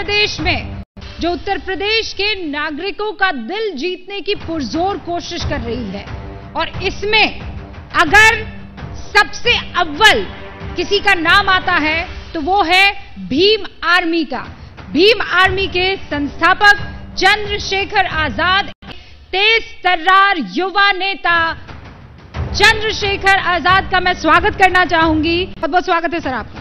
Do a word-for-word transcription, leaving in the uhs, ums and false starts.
प्रदेश में, जो उत्तर प्रदेश के नागरिकों का दिल जीतने की पुरजोर कोशिश कर रही है। और इसमें अगर सबसे अव्वल किसी का नाम आता है तो वो है भीम आर्मी का। भीम आर्मी के संस्थापक चंद्रशेखर आजाद, तेज तर्रार युवा नेता चंद्रशेखर आजाद का मैं स्वागत करना चाहूंगी। बहुत बहुत स्वागत है सर आपका।